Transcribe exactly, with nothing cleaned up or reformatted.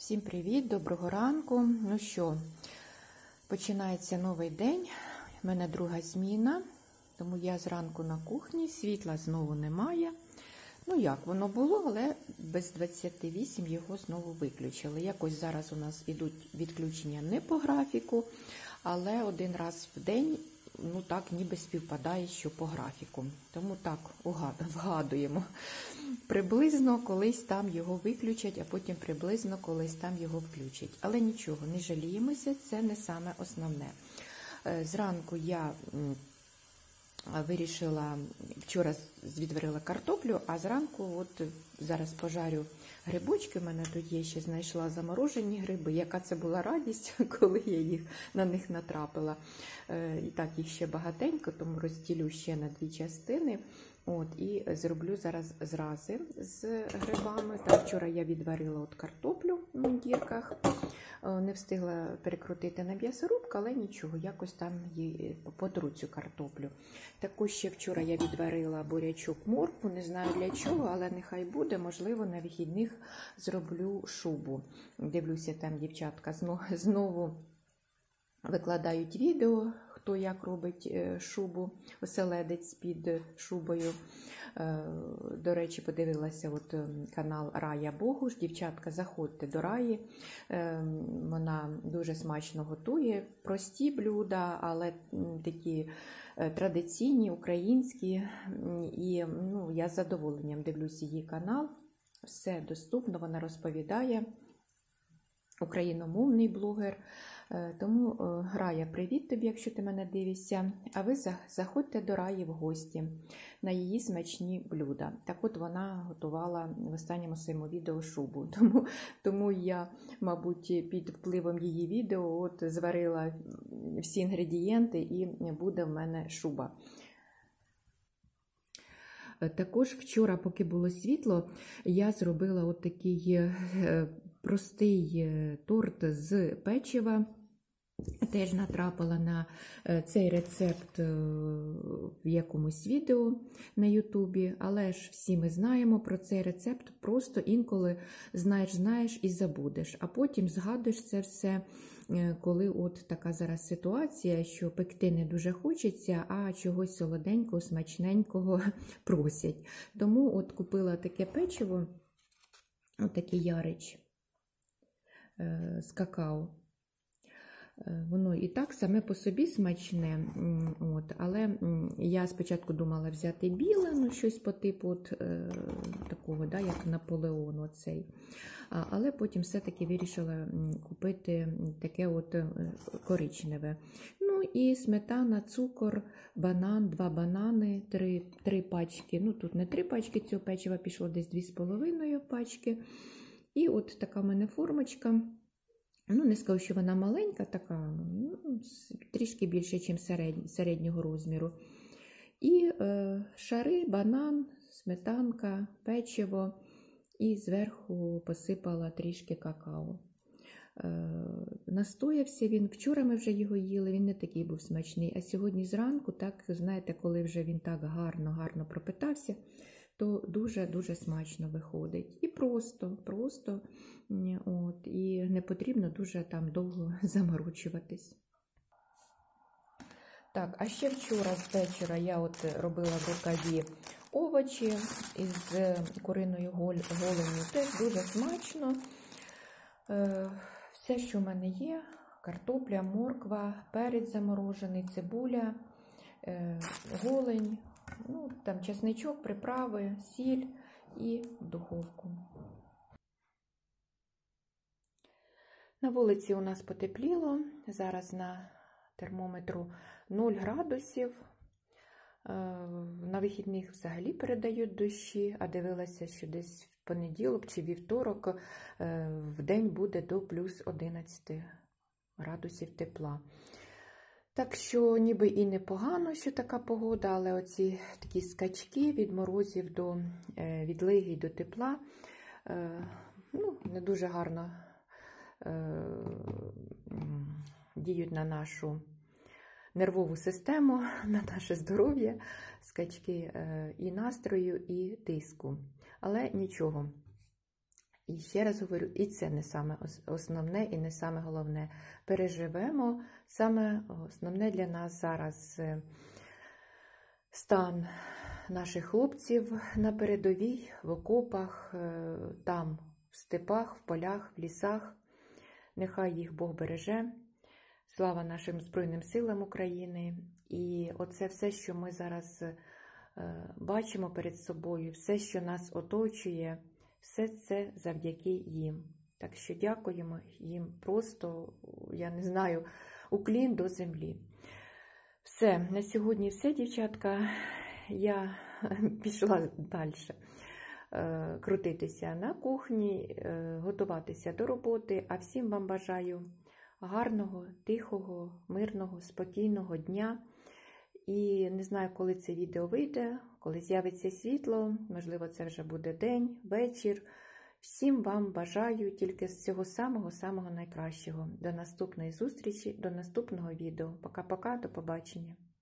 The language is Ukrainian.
Всім привіт, доброго ранку. Ну що, починається новий день. У мене друга зміна, тому я зранку на кухні, світла знову немає. Ну як, воно було, але без двадцяти восьми його знову виключили. Якось зараз у нас ідуть відключення не по графіку, але один раз в день, ну так, ніби співпадає, що по графіку. Тому так, вгадуємо. Приблизно колись там його виключать, а потім приблизно колись там його включать. Але нічого, не жаліємося, це не саме основне. Зранку я вирішила, вчора відварила картоплю, а зранку от зараз пожарю грибочки. У мене тут є, ще знайшла заморожені гриби. Яка це була радість, коли я їх на них натрапила. І так, їх ще багатенько, тому розділю ще на дві частини. От, і зроблю зараз зрази з грибами. Так, вчора я відварила от картоплю в дірках. Не встигла перекрутити на м'ясорубку, але нічого, якось там її потру цю картоплю. Також ще вчора я відварила бурячок, моркву, не знаю для чого, але нехай буде, можливо, на вихідних зроблю шубу. Дивлюся, там дівчатка знову викладають відео, хто як робить шубу, оселедець під шубою. До речі, подивилася от канал Рая Богуш. Дівчатка, заходьте до Раї. Вона дуже смачно готує. Прості блюда, але такі традиційні, українські. І ну, я з задоволенням дивлюся її канал. Все доступно, вона розповідає. Україномовний блогер. Тому, Рая, привіт тобі, якщо ти мене дивишся. А ви заходьте до Раї в гості на її смачні блюда. Так от вона готувала в останньому своєму відео шубу. Тому, тому я, мабуть, під впливом її відео от зварила всі інгредієнти і буде в мене шуба. Також вчора, поки було світло, я зробила от такий простий торт з печива. Теж натрапила на цей рецепт в якомусь відео на ютубі, але ж всі ми знаємо про цей рецепт, просто інколи знаєш-знаєш і забудеш, а потім згадуєш це все, коли от така зараз ситуація, що пекти не дуже хочеться, а чогось солоденького, смачненького просять. Тому от купила таке печиво, отакий ярич з какао. Воно і так саме по собі смачне, от, але я спочатку думала взяти біле, ну щось по типу от, е, такого, да, як Наполеон оцей. А, але потім все-таки вирішила купити таке от коричневе. Ну і сметана, цукор, банан, два банани, три, три пачки, ну тут не три пачки цього печива, пішло десь дві з половиною пачки. І от така в мене формочка. Ну, не скажу, що вона маленька, така, ну, трішки більше, ніж середнь, середнього розміру. І е, шари, банан, сметанка, печиво і зверху посипала трішки какао. Е, настоявся він, вчора ми вже його їли, він не такий був смачний, а сьогодні зранку, так, знаєте, коли вже він так гарно-гарно пропитався, то дуже-дуже смачно виходить. І просто, просто, от, і не потрібно дуже там довго заморочуватись. Так, а ще вчора з вечора я от робила в рукаві овочі із куриною голенью. Теж дуже смачно. Все, що в мене є, картопля, морква, перець заморожений, цибуля, голень. Ну, там чесничок, приправи, сіль і в духовку. На вулиці у нас потепліло. Зараз на термометру нуль градусів. На вихідних взагалі передають дощі, а дивилася, що десь в понеділок чи вівторок в день буде до плюс одинадцяти градусів тепла. Так що ніби і непогано, що така погода, але оці такі скачки від морозів до відлиги до тепла, ну, не дуже гарно діють на нашу нервову систему, на наше здоров'я, скачки і настрою, і тиску. Але нічого. І ще раз говорю, і це не саме основне, і не саме головне. Переживемо. Саме основне для нас зараз стан наших хлопців на передовій, в окопах, там, в степах, в полях, в лісах. Нехай їх Бог береже. Слава нашим Збройним силам України. І оце все, що ми зараз бачимо перед собою, все, що нас оточує, все це завдяки їм. Так що дякуємо їм просто, я не знаю, уклін до землі. Все, на сьогодні все, дівчатка. Я пішла далі крутитися на кухні, готуватися до роботи. А всім вам бажаю гарного, тихого, мирного, спокійного дня. І не знаю, коли це відео вийде, коли з'явиться світло, можливо, це вже буде день, вечір. Всім вам бажаю тільки всього самого-самого найкращого. До наступної зустрічі, до наступного відео. Пока-пока, до побачення.